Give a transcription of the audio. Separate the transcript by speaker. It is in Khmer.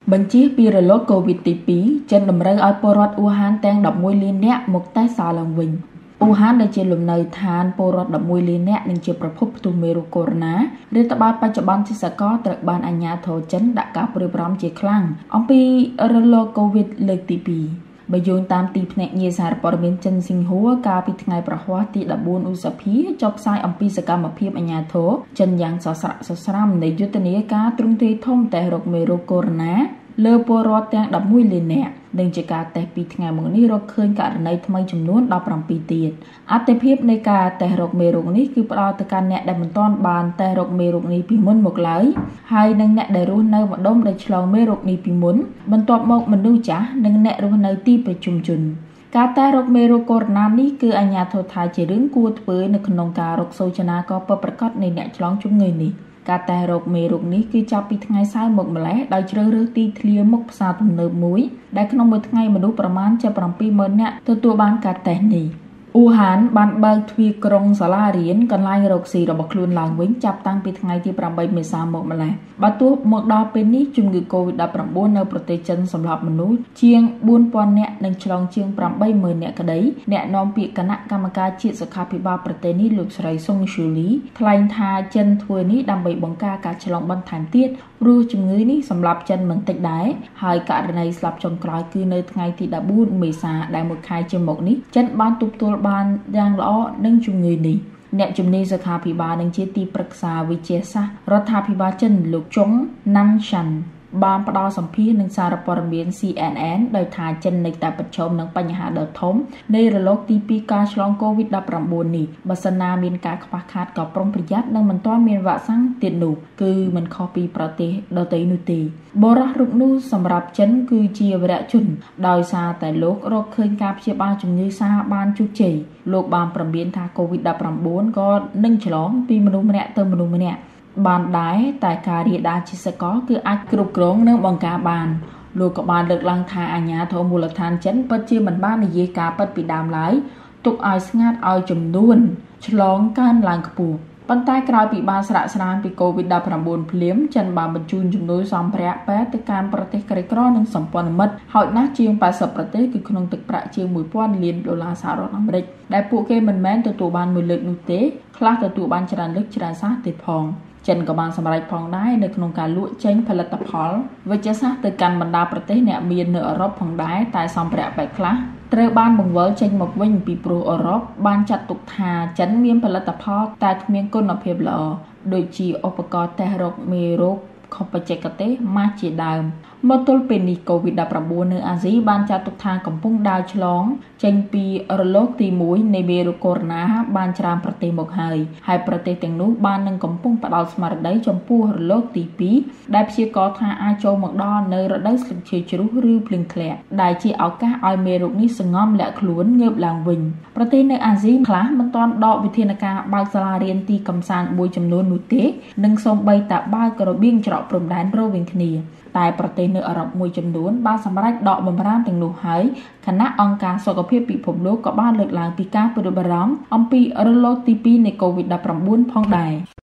Speaker 1: បញ្ជាពីរលកកូវីដទី2ចិនតម្រូវឲ្យពលរដ្ឋអ៊ូហានទាំង11លាននាក់មកតែសារឡើងវិញអ៊ូហានដែលជាលំនៅឋានពលរដ្ឋ11លាននាក់និងជាប្រភពផ្ទុះមេរោគកូវីដ -19 រាតត្បាតបច្ចុប្បន្នជាសកលត្រូវបានអាជ្ញាធរចិនដាក់ការព្រួយបារម្ភជាខ្លាំងអំពីរលកកូវីដលើកទី2បើយោងតាមទីភ្នាក់ងារសារព័ត៌មានចិនស៊ីងហួរកាលពីថ្ងៃប្រហ័សទី14ឧសភាចុះផ្សាយអំពីសកម្មភាពអាជ្ញាធរចិនយ៉ាងសស្រាក់សស្រាំនៃយុទ្ធនាការទ្រង់ទ្រាយធំតេះរកមេរោគកូវីដ -19 លើពលរដ្ឋទាំង11លាននាក់និងជាការតេស្ត2ថ្ងៃមកនេះរកឃើញករណីថ្មីចំនួន17ទៀតអត្ថភាពនៃការតេស្តរកមេរោគនេះគឺផ្ដោតទៅកាន់អ្នកដែលមិនទាន់បានតេស្តរកមេរោគនេះពីមុនមកឡើយហើយនិងអ្នកដែលរស់នៅម្ដុំដែលឆ្លងមេរោគនេះពីមុនបន្ទាប់មកមនុស្សចាស់និងអ្នករស់នៅទីប្រជុំជនការតេស្តរកមេរោគកូវីដ -19 នេះគឺអាជ្ញាធរថាជារឿងគួរធ្វើនៅក្នុងការរកសូចនាករពិតប្រាកដនៃអ្នកឆ្លងជំងឺនេះការតេស្តរកមេរោគនេះគឺចាប់ពីថ្ងៃសៅរ៍មកម្លេះដោយជ្រើសរើសទីធ្លាមុខផ្សារទំនើបមួយដែលក្នុងមួយថ្ងៃមនុស្សប្រមាណជា 70,000 នាក់ទទួលបានការតេស្តនេះអ៊ូហានបានបើកទ្វារក្រុងសាលារៀនកន្លែងរកស៊ីរបស់ខ្លួនឡើងវិញចាប់តាំងពីថ្ងៃទី8មេសាមកម្លេះបើទោះមកដល់ពេលនេះជំងឺកូវីដ -19 នៅប្រទេសចិនសម្លាប់មនុស្សជាង 4,000 នាក់និងឆ្លងជាង 80,000 នាក់ក្តីអ្នកនាំពាក្យគណៈកម្មការជាតិសុខាភិបាលប្រទេសនេះលោកស្រីសុងស៊ូលីថ្លែងថាចិនធ្វើនេះដើម្បីបង្ការការឆ្លងបន្ថែមទៀតព្រោះជំងឺនេះសម្លាប់ចិនមិនតិចដែរហើយករណីស្លាប់ចុងក្រោយគឺនៅថ្ងៃទី14មេសាដែលមួយខែជាមុខនេះចិនបានទប់ទល់បានយ៉ាងល្អនឹងជំងឺនេះអ្នកជំនាញសុខាភិបាលនិងជាទីប្រឹក្សាវិទ្យាសាស្ត្ររដ្ឋាភិបាលចិនលោកចុងណាន់ឆាន់បានផ្ដល់សម្ភារនឹងសារព័ត៌មាន CNN ដោយថាចិននៅតែប្រឈមនឹងបញ្ហាដ៏ធំនៃរលកទី2ការឆ្លងកូវីដ -19 នេះបើសិនណាមានការខ្វះខាតក៏ប្រុងប្រយ័ត្ននិងមិនទាន់មានវ៉ាក់សាំងទៀតនោះគឺមិនខុសពីប្រទេសដទៃនោះទេបរិះរូបនោះសម្រាប់ចិនគឺជាវីរៈជនដោយសារតែលោករកឃើញការព្យាបាលជំងឺសាបានជោគជ័យលោកបានប្រមានថាកូវីដ -19 ក៏នឹងឆ្លងពីមនុស្សម្នាក់ទៅមនុស្សម្នាក់បានដែរតែការរាលដាលជាសកលគឺអាចគ្រប់គ្រងនិងបង្ការបានលោកក៏បានលើកឡើងថាអាជ្ញាធរមូលដ្ឋានចិនពិតជាមិនបាននិយាយការពិតពីដើមឡើយទុកឲ្យស្ងាត់ឲ្យចំនួនឆ្លងកើនឡើងខ្ពស់ប៉ុន្តែក្រោយពីបានស្រាកស្រានពីកូវីដ -19 ភ្លាមចិនបានបញ្ជូនជំនួយសម្ភារៈពេទ្យទៅកាន់ប្រទេសក្រីក្រនិងសម្ព័ន្ធមិត្តហើយណាស់ជាង80ប្រទេសគឺក្នុងទឹកប្រាក់ជាង $1,000 លានសហរដ្ឋអាមេរិកដែលពួកគេមិនមែនទទួលបានមួយលើកនោះទេខ្លះទទួលបានច្រើនលើកច្រើនសះទៀតផងចិនក៏បានសម្រេចផងដែរនៅក្នុងការលក់ចេញផលិតផលវិទ្យាសាស្ត្រទៅកាន់បណ្ដាប្រទេសអ្នកមាននៅអឺរ៉ុបផងដែរតែសម្ភារៈបែបខ្លះត្រូវបានបង្វិលចេញមកវិញពីព្រោះអឺរ៉ុបបានចាត់ទុកថាចិនមានផលិតផលតែគ្មានគុណភាពល្អដូចជាឧបករណ៍តេស្តរកមេរោគខុសបច្ចេកទេសម៉ាស់ជាដើមមកទល់ពេលនេះកូវីដ -19 នៅអាស៊ីបានចាត់ទុកថាកំពុងដើរឆ្លងចេញពីរលកទី1នៃមេរោគកូវីដ -19 បានច្រើនប្រទេសមកហើយប្រទេសទាំងនោះបាននឹងកំពុងផ្ដោតស្មារតីចំពោះរលកទី2ដែលព្យាករណ៍ថាអាចចូលមកដល់នៅរដូវស្លឹកឈើជ្រុះឬភ្លៀងធ្លាក់ដែលជាឱកាសឲ្យមេរោគនេះសង្ងំលាក់ខ្លួនងើបឡើងវិញប្រទេសនៅអាស៊ីខ្លះមិនទាន់ដកវិធានការបើកសាលារៀនទីកំសាន្តមួយចំនួននោះទេនិងសូម្បីតែបើករបៀងច្រកព្រំដែនរវាងគ្នាតែប្រទេសនៅអឺរ៉ុបមួយចំនួនបានសម្រេចដកបម្រាមទាំងនោះហើយគណៈអង្គការសុខភាពពិភពលោកក៏បានលើកឡើងពីការព្រួយបារម្ភអំពីរលកទី2នៃកូវីដ -19 ផងដែរ